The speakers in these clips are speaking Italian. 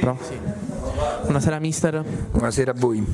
Sì. Buonasera mister. Buonasera a voi.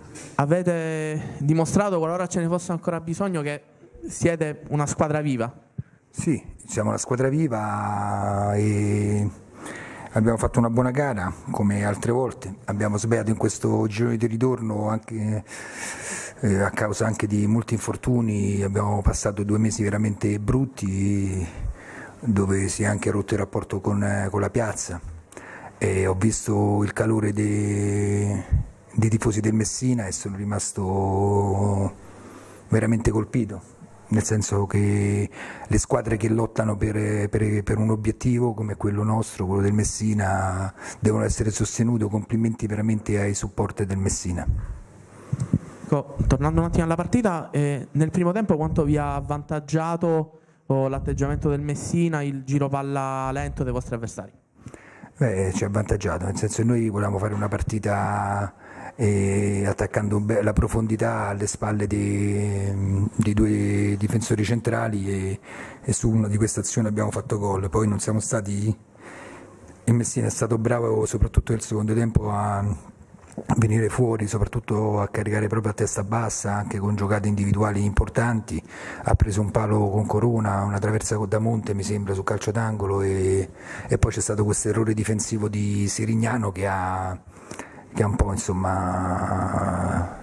Avete dimostrato, qualora ce ne fosse ancora bisogno, che siete una squadra viva. Sì, siamo una squadra viva e abbiamo fatto una buona gara come altre volte. Abbiamo sbagliato in questo girone di ritorno anche a causa anche di molti infortuni. Abbiamo passato 2 mesi veramente brutti dove si è anche rotto il rapporto con la piazza. E ho visto il calore dei tifosi del Messina e sono rimasto veramente colpito, nel senso che le squadre che lottano per un obiettivo come quello nostro, quello del Messina, devono essere sostenute. Complimenti veramente ai supporter del Messina. Tornando un attimo alla partita, nel primo tempo quanto vi ha avvantaggiato l'atteggiamento del Messina, il giro palla lento dei vostri avversari? Ci ha avvantaggiato, nel senso che noi volevamo fare una partita attaccando la profondità alle spalle dei 2 difensori centrali e su una di queste azioni abbiamo fatto gol. Poi non siamo stati, il Messina è stato bravo soprattutto nel secondo tempo a venire fuori, soprattutto a caricare proprio a testa bassa, anche con giocate individuali importanti. Ha preso un palo con Corona, una traversa da Monte mi sembra sul calcio d'angolo e poi c'è stato questo errore difensivo di Sirignano che ha un po' insomma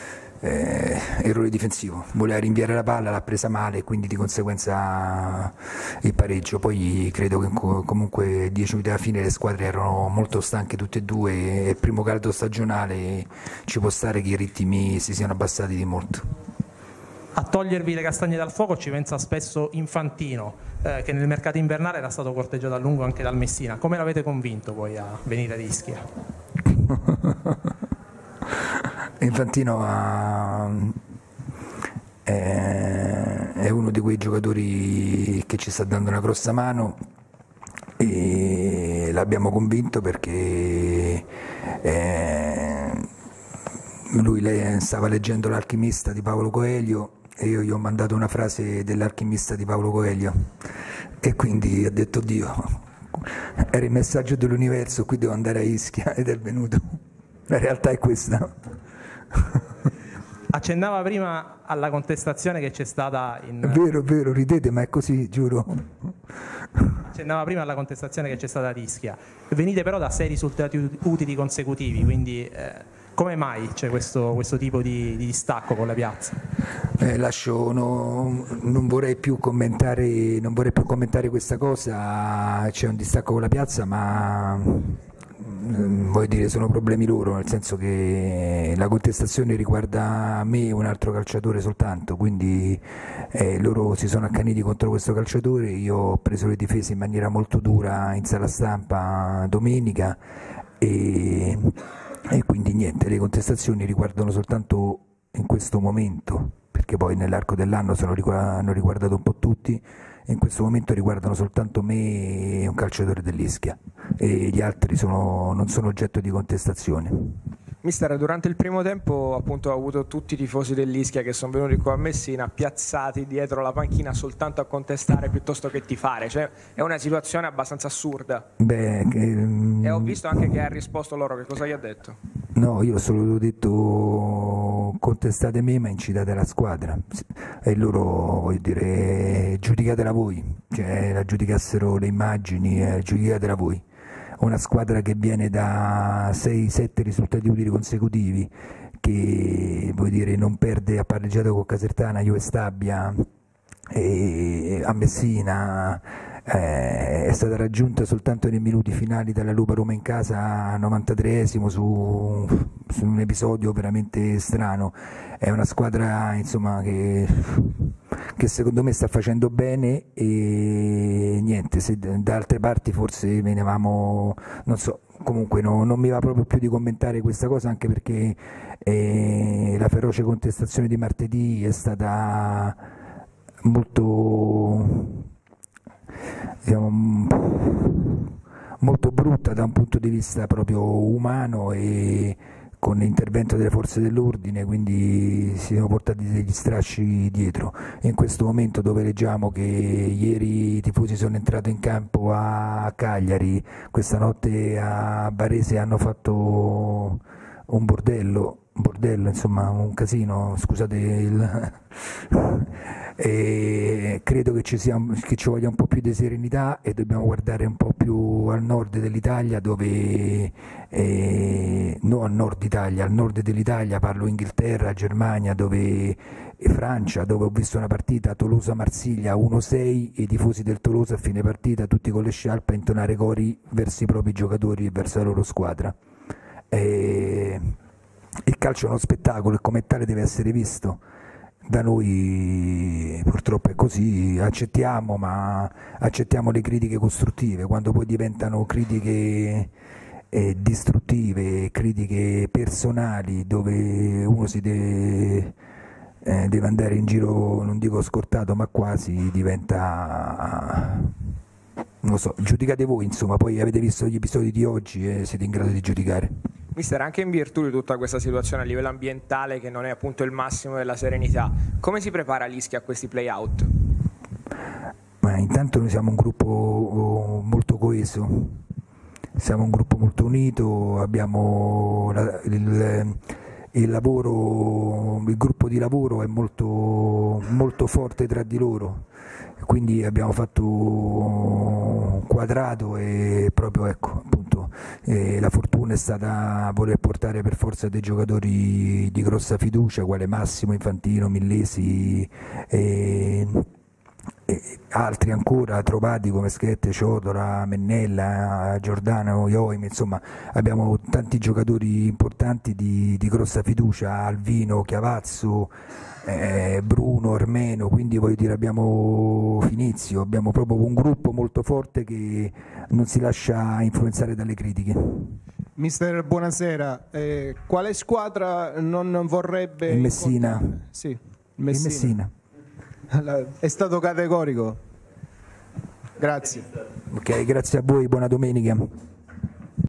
errore difensivo, voleva rinviare la palla, l'ha presa male e quindi di conseguenza il pareggio. Poi credo che comunque 10 minuti alla fine le squadre erano molto stanche tutte e due e il primo caldo stagionale ci può stare che i ritmi si siano abbassati di molto. A togliervi le castagne dal fuoco ci pensa spesso Infantino, che nel mercato invernale era stato corteggiato a lungo anche dal Messina. Come l'avete convinto poi a venire ad Ischia? Infantino è uno di quei giocatori che ci sta dando una grossa mano e l'abbiamo convinto perché lui stava leggendo L'Alchimista di Paulo Coelho e io gli ho mandato una frase dell'Alchimista di Paulo Coelho e quindi ha detto: Dio, era il messaggio dell'universo, qui devo andare a Ischia, ed è venuto. La realtà è questa. Accennava prima alla contestazione che c'è stata in... Vero, ridete, ma è così, giuro. Accennava prima alla contestazione che c'è stata ad Ischia. Venite però da 6 risultati utili consecutivi, quindi come mai c'è questo tipo di distacco con la piazza? Non vorrei più commentare questa cosa. C'è un distacco con la piazza, ma voglio dire, sono problemi loro, nel senso che la contestazione riguarda me e un altro calciatore soltanto, quindi loro si sono accaniti contro questo calciatore. Io ho preso le difese in maniera molto dura in sala stampa domenica e quindi niente, le contestazioni riguardano soltanto in questo momento, perché poi nell'arco dell'anno hanno riguardato un po' tutti. In questo momento riguardano soltanto me e un calciatore dell'Ischia e gli altri non sono oggetto di contestazione. Mister, durante il primo tempo appunto ho avuto tutti i tifosi dell'Ischia che sono venuti qua a Messina piazzati dietro la panchina soltanto a contestare piuttosto che tifare, cioè è una situazione abbastanza assurda. E ho visto anche che ha risposto loro, che cosa gli ha detto? No, io solo ho detto contestate me ma incitate la squadra e loro, voglio dire, giudicatela voi, cioè la giudicassero le immagini, giudicatela voi. Una squadra che viene da 6-7 risultati utili consecutivi, che vuol dire non perde, ha pareggiato con Casertana, Juve Stabia e a Messina, è stata raggiunta soltanto nei minuti finali dalla Lupa Roma in casa 93esimo su un episodio veramente strano. È una squadra insomma che secondo me sta facendo bene e niente, se da altre parti forse venivamo, non so, comunque non mi va proprio più di commentare questa cosa, anche perché la feroce contestazione di martedì è stata molto, diciamo, molto brutta da un punto di vista proprio umano e con l'intervento delle forze dell'ordine, quindi si sono portati degli strascichi dietro. In questo momento dove leggiamo che ieri i tifosi sono entrati in campo a Cagliari, questa notte a Varese hanno fatto un bordello, insomma un casino, scusate e credo che ci voglia un po' più di serenità e dobbiamo guardare un po' più al nord dell'Italia, dove no, al nord Italia, al nord dell'Italia, parlo Inghilterra, Germania, Francia, dove ho visto una partita Tolosa-Marsiglia 1-6 e i tifosi del Tolosa a fine partita tutti con le sciarpe a intonare cori verso i propri giocatori e verso la loro squadra. Il calcio è uno spettacolo e come tale deve essere visto. Da noi purtroppo è così, accettiamo, ma accettiamo le critiche costruttive. Quando poi diventano critiche distruttive, critiche personali, dove uno si deve andare in giro, non dico scortato, ma quasi, diventa, non lo so, giudicate voi, insomma. Poi avete visto gli episodi di oggi e siete in grado di giudicare. Mister, anche in virtù di tutta questa situazione a livello ambientale, che non è appunto il massimo della serenità, come si prepara l'Ischia a questi play-out? Ma intanto noi siamo un gruppo molto coeso, siamo un gruppo molto unito, abbiamo il gruppo di lavoro è molto forte tra di loro, quindi abbiamo fatto un quadrato e proprio appunto la fortuna è stata voler portare per forza dei giocatori di grossa fiducia, quale Massimo, Infantino, Millesi e altri ancora trovati come Schette, Ciotola, Mennella, Giordano, Ioimi, insomma abbiamo tanti giocatori importanti di grossa fiducia, Alvino, Chiavazzo, Bruno, Armeno, quindi voglio dire abbiamo Finizio, abbiamo proprio un gruppo molto forte che non si lascia influenzare dalle critiche. Mister, buonasera, quale squadra non vorrebbe... Il Messina. Sì, il Messina. È stato categorico. Grazie. Ok, grazie a voi, buona domenica.